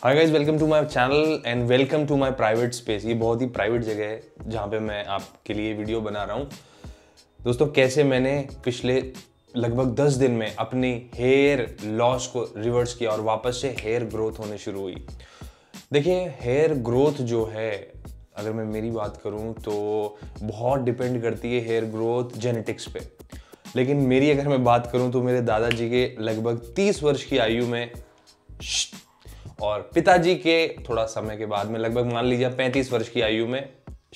Hi guys, welcome to my channel and welcome to my private space. ये बहुत ही private जगह है जहाँ पे मैं आपके लिए वीडियो बना रहा हूँ। दोस्तों, कैसे मैंने पिछले लगभग 10 दिन में अपनी हेयर लॉस को रिवर्स किया और वापस से हेयर ग्रोथ होने शुरू हुई। देखिए, हेयर ग्रोथ जो है, अगर मैं मेरी बात करूँ तो बहुत डिपेंड करती है हेयर ग्रोथ जेनेटिक्स पे। लेकिन मेरी अगर मैं बात करूँ तो मेरे दादाजी के लगभग 30 वर्ष की आयु में और पिताजी के थोड़ा समय के बाद में लगभग मान लीजिए 35 वर्ष की आयु में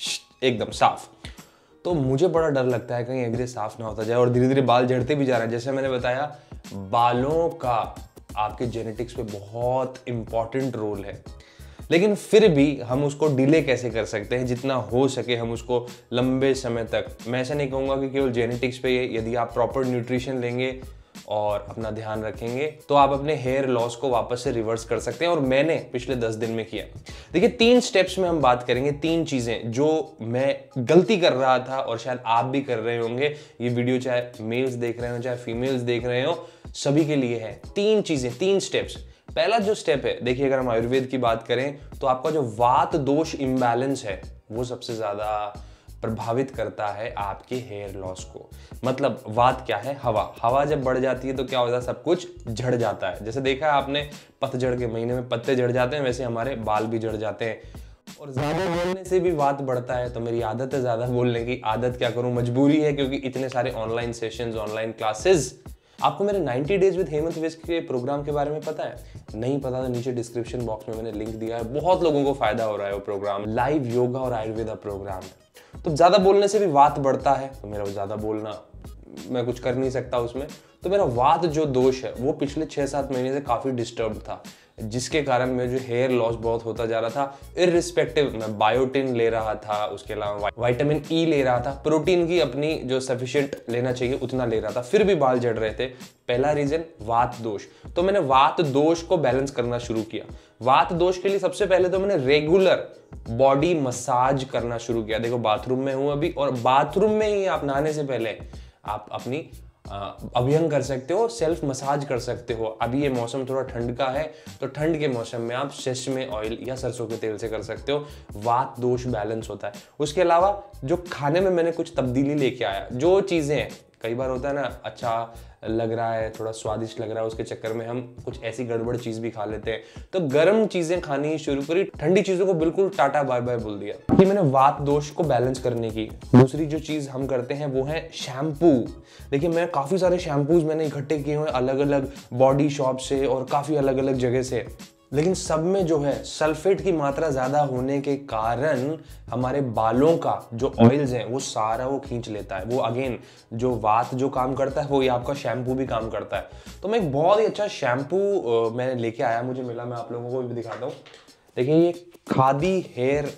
एकदम साफ। तो मुझे बड़ा डर लगता है कहीं एग्रे साफ ना होता जाए और धीरे धीरे बाल झड़ते भी जा रहे हैं। जैसे मैंने बताया, बालों का आपके जेनेटिक्स पे बहुत इंपॉर्टेंट रोल है, लेकिन फिर भी हम उसको डिले कैसे कर सकते हैं, जितना हो सके हम उसको लंबे समय तक। मैं ऐसा नहीं कहूँगा कि केवल जेनेटिक्स पे, यदि आप प्रॉपर न्यूट्रिशन लेंगे और अपना ध्यान रखेंगे तो आप अपने हेयर लॉस को वापस से रिवर्स कर सकते हैं, और मैंने पिछले 10 दिन में किया। देखिए, 3 स्टेप्स में हम बात करेंगे, 3 चीजें जो मैं गलती कर रहा था और शायद आप भी कर रहे होंगे। ये वीडियो चाहे मेल्स देख रहे हो चाहे फीमेल्स देख रहे हो, सभी के लिए है। 3 चीजें, 3 स्टेप्स। पहला जो स्टेप है, देखिए अगर हम आयुर्वेद की बात करें तो आपका जो वात दोष इम्बैलेंस है वो सबसे ज्यादा प्रभावित करता है आपके हेयर लॉस को। मतलब वात क्या है? हवा जब बढ़ जाती है तो क्या होता है, सब कुछ झड़ जाता है। जैसे देखा है आपने, पतझड़ के महीने में पत्ते झड़ जाते हैं, वैसे हमारे बाल भी झड़ जाते हैं। और ज्यादा बोलने से भी वात बढ़ता है। तो मेरी आदत है ज्यादा बोलने की। आदत क्या करूं, मजबूरी है, क्योंकि इतने सारे ऑनलाइन सेशंस, ऑनलाइन क्लासेस। आपको मेरे 90 डेज विद हेमंत विस्क के प्रोग्राम के बारे में पता है? नहीं पता तो नीचे डिस्क्रिप्शन बॉक्स में मैंने लिंक दिया है। बहुत लोगों को फायदा हो रहा है वो प्रोग्राम। लाइव योगा और आयुर्वेदा प्रोग्राम है। तो ज्यादा बोलने से भी वात बढ़ता है, तो मेरा ज्यादा बोलना, मैं कुछ कर नहीं सकता उसमें। तो मेरा वात जो दोष है वो पिछले 6-7 महीने से काफी डिस्टर्ब था, जिसके कारण मेरा जो हेयर लॉस बहुत होता जा रहा था। इररिस्पेक्टिव, मैं बायोटिन ले रहा था, उसके अलावा विटामिन ई ले रहा था, प्रोटीन की अपनी जो सफिशिएंट लेना चाहिए उतना ले रहा था, फिर भी बाल झड़ रहे थे। पहला रीजन वात दोष। तो मैंने वात दोष को बैलेंस करना शुरू किया। वात दोष के लिए सबसे पहले तो मैंने रेगुलर बॉडी मसाज करना शुरू किया। देखो, बाथरूम में हूं अभी, और बाथरूम में ही आप नहाने से पहले आप अपनी अभ्यंग कर सकते हो, सेल्फ मसाज कर सकते हो। अभी ये मौसम थोड़ा ठंड का है, तो ठंड के मौसम में आप सेसमे ऑयल या सरसों के तेल से कर सकते हो। वात दोष बैलेंस होता है। उसके अलावा जो खाने में मैंने कुछ तब्दीली लेके आया, जो चीजें कई बार होता है ना, अच्छा लग रहा है, थोड़ा स्वादिष्ट लग रहा है, उसके चक्कर में हम कुछ ऐसी गड़बड़ चीज भी खा लेते हैं। तो गर्म चीजें खानी शुरू करी, ठंडी चीजों को बिल्कुल टाटा बाय बाय बोल दिया। कि मैंने वात दोष को बैलेंस करने की। दूसरी जो चीज हम करते हैं वो है शैम्पू। देखिए, मैं काफी सारे शैम्पूज मैंने इकट्ठे किए हुए अलग अलग बॉडी शॉप से और काफी अलग अलग जगह से, लेकिन सब में जो है सल्फेट की मात्रा ज्यादा होने के कारण हमारे बालों का जो ऑयल्स हैं वो सारा वो खींच लेता है। वो अगेन जो वात जो काम करता है वो ये आपका शैम्पू भी काम करता है। तो मैं एक बहुत ही अच्छा शैम्पू मैंने लेके आया, मुझे मिला, मैं आप लोगों को भी दिखाता हूँ। देखिए, ये खादी हेयर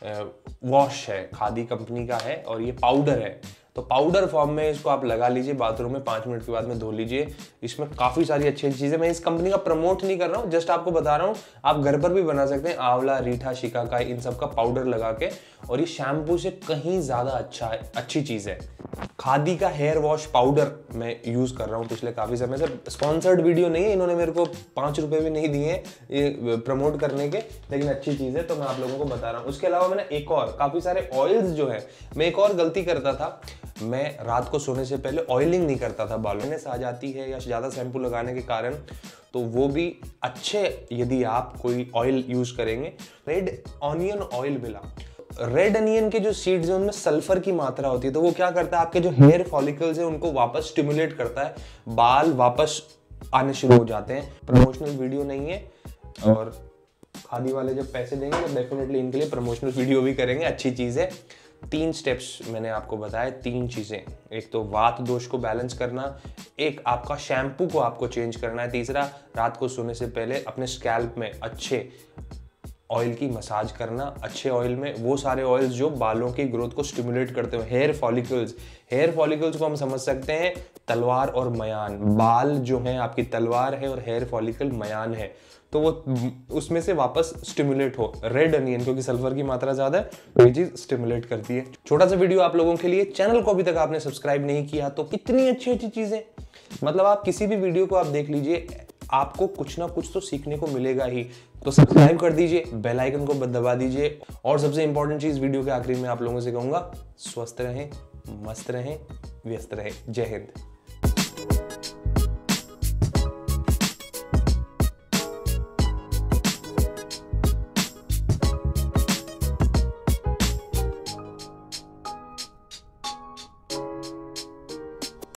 वॉश है, खादी कंपनी का है, और ये पाउडर है। तो पाउडर फॉर्म में इसको आप लगा लीजिए बाथरूम में, 5 मिनट के बाद में धो लीजिए। इसमें काफी सारी अच्छी चीजें, मैं इस कंपनी का प्रमोट नहीं कर रहा हूँ, जस्ट आपको बता रहा हूँ। आप घर पर भी बना सकते हैं, आंवला, रीठा, शिकाकाई, इन सब का पाउडर लगा के। और ये शैम्पू से कहीं ज्यादा अच्छा है, अच्छी चीज है। खादी का हेयर वॉश पाउडर मैं यूज कर रहा हूँ पिछले काफी समय से। स्पॉन्सर्ड वीडियो नहीं है, इन्होंने मेरे को 5 रुपए भी नहीं दिए ये प्रमोट करने के, लेकिन अच्छी चीज है, तो मैं आप लोगों को बता रहा हूँ। उसके अलावा मैंने एक और काफी सारे ऑयल्स जो है, मैं एक और गलती करता था, मैं रात को सोने से पहले ऑयलिंग नहीं करता था। बालों में आ जाती है या ज्यादा शैम्पू लगाने के कारण, तो वो भी अच्छे, यदि आप कोई ऑयल यूज करेंगे। रेड ऑनियन ऑयल मिला। रेड अनियन के जो सीड्स हैं उनमें सल्फर की मात्रा होती है, तो वो क्या करता है, आपके जो हेयर फॉलिकल्स हैं उनको वापस स्टिमुलेट करता है, बाल वापस आने शुरू हो जाते हैं। प्रमोशनल वीडियो नहीं है, और खादी वाले जब पैसे देंगे तो डेफिनेटली इनके लिए प्रमोशनल वीडियो भी करेंगे, अच्छी चीज है। 3 स्टेप्स मैंने आपको बताया, 3 चीजें। एक तो वात दोष को बैलेंस करना, एक आपका शैम्पू को आपको चेंज करना है, तीसरा रात को सोने से पहले अपने स्कैल्प में अच्छे ऑयल की मसाज करना। अच्छे ऑयल में वो सारे ऑयल्स जो बालों की ग्रोथ को स्टिमुलेट करते हो। हेयर फॉलिकल्स को हम समझ सकते हैं तलवार और मयान। बाल जो है आपकी तलवार है और हेयर फॉलिकल मयान है, तो वो उसमें से वापस स्टिमुलेट हो। रेड अनियन, क्योंकि सल्फर की मात्रा ज्यादा है, तो ये चीज स्टिमुलेट करती है। छोटा सा वीडियो आप लोगों के लिए। चैनल को अभी तक आपने सब्सक्राइब नहीं किया तो इतनी अच्छी अच्छी चीजें, मतलब आप किसी भी वीडियो को आप देख लीजिए, आपको कुछ ना कुछ तो सीखने को मिलेगा ही। तो सब्सक्राइब कर दीजिए, बेल आइकन को दबा दीजिए, और सबसे इंपॉर्टेंट चीज वीडियो के आखिरी में आप लोगों से कहूंगा, स्वस्थ रहें, मस्त रहें, व्यस्त रहें। जय हिंद।